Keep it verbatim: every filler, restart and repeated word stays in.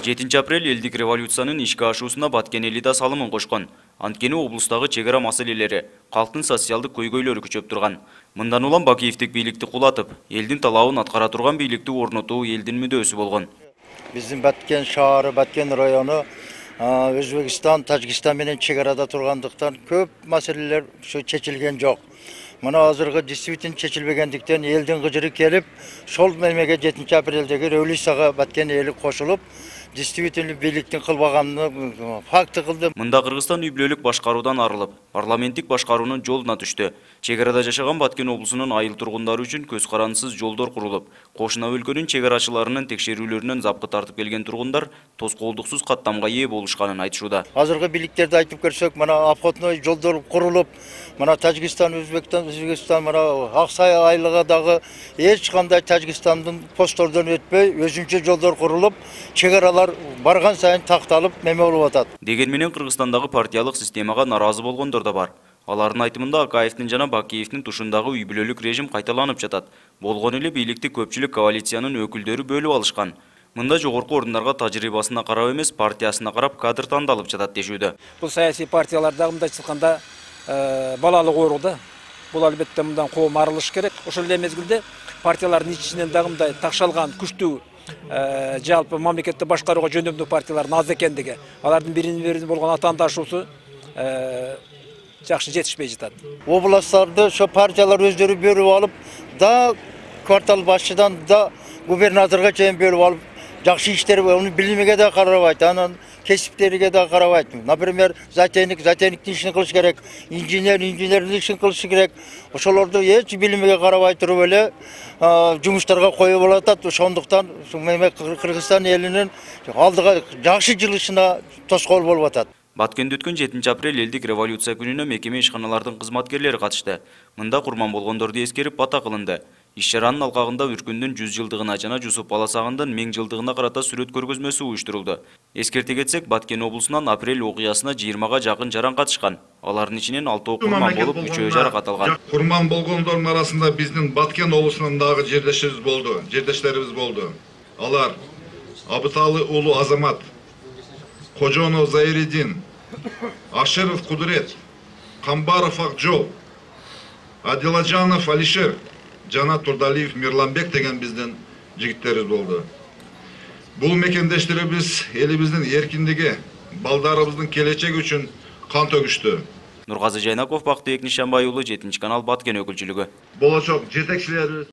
жетинчи апрель элдик революциянын ишке ашуусуна Баткен эли да салымын кошкон. Анткени облустагы чек ара маселелери, калктын социалдык көйгөйлөрү күчөп турган. Мындан улам Бакиевдик бийликти кулатып, элдин талабын аткара турган бийликти орнотуу элдин мүдөөсү болгон. Биздин Баткен шаары, Баткен району Өзбекстан, Тажикстан менен чек арада тургандыктан көп маселелер чечилген жок. Мына азыркы действительно чечилбегендиктен элдин кыжыры келип, шол немеге жетинчи апрелдеги революцияга Баткен эли кошулуп, действительно бийликтин кылбаганын факты кылды. Мында Кыргызстан үй бүлөлүк башкаруудан арылып, парламенттик башкаруунун жолуна түштү. Чек арада жашаган Баткен облусунун айыл тургундары үчүн көз карандысыз жолдор курулуп, кошуна өлкөнүн чек арачыларынын текшерүүлөрүнөн запкы тартып келген тургундар тоскоолдуксуз каттамга ээ болушканын айтышууда. Азыркы бийликтерди айтып көрсөк, мына обходной жолдор курулуп, мына Тажикстан, Өзбекстан, Өзбекстан, мына Аксай айлыгадагы эч кандай Тажикстандын посттордон өтпөй, өзүнчө жолдор курулуп, чек аралар барган сайын такталып, неме болуп атат. Деген менен Кыргызстандагы партиялык системага наразы болгондор да бар. Алардын айтымында Акаевдин жана Бакиевдин тушундагы үй бүлөлүк режим кайталанып жатат. Болгон эле бийликти көпчүлүк коалициянын өкүлдөрү бөлүп алышкан. Мында жогорку орундарга тажрыйбасына карап эмес, партиясына карап кадр тандалып жатат дешүүдө. Бул саясий партияларда мындайча айтканда балалык ооруда. Бул албетте мындан коом арылыш керек. Ошол эле мезгилде партиялардын ичинен дагы мындай такшалган күчтүү жалпы мамлекетти башкарууга жөндөмдүү партиялардын аз экендиги, алардын бирин бири болгон атаандашуусу жакшы жетишпей жатат. Областтарды ошо партиялар өздөрү бөлүп алып, да квартал башчыдан да губернаторго чейин бөлүп алып, жакшы иштер аны билимиге да карабайт, анан кесиптериге да карабайт. Например, затейник затейниктин ишин кылыш керек, инженер инженердин ишин кылыш керек. Ошолорду эч билимиге карабай туруп эле жумуштарга коюп атат. Ошондуктан Кыргызстан элинин алдыга жакшы жылышына тоскоол болуп атат. Баткенде өткөн жетинчи апрель элдик революция күнүнө мекеме ишканалардын кызматкерлери катышты. Мында курман болгондорду эскерип бата кылынды. Иш-чаранын алкагында Үркүндүн жүз жылдыгына жана Жусуп Баласагындын миң жылдыгына карата сүрөт көргөзмөсү уюштурулду. Эскерте кетсек, Баткен облусунан апрель окуясына жыйырмага жакын жаран катышкан. Алардын ичинен алтоо курман болуп, үчөө жаракат алган. Курман болгондордун арасында биздин Баткен облусунан дагы жердешибиз болду, жердештерибиз болду. Алар Абыталы уулу Азамат, Кожонов Зайридин, Аширов Кудурет, Камбаров Акжол, Адиладжанов Алишер, жана Турдалиев Мирланбек деген биздин жигиттерибиз болду. Бул мекендештерибиз элибиздин эркиндиги, балдарыбыздын келечеги үчүн кан төгүштү. Нургазы Жайнаков, Бактыбек Нишанбай уулу, жетинчи канал, Баткен өкүлчүлүгү. Болочок жетекчилерибиз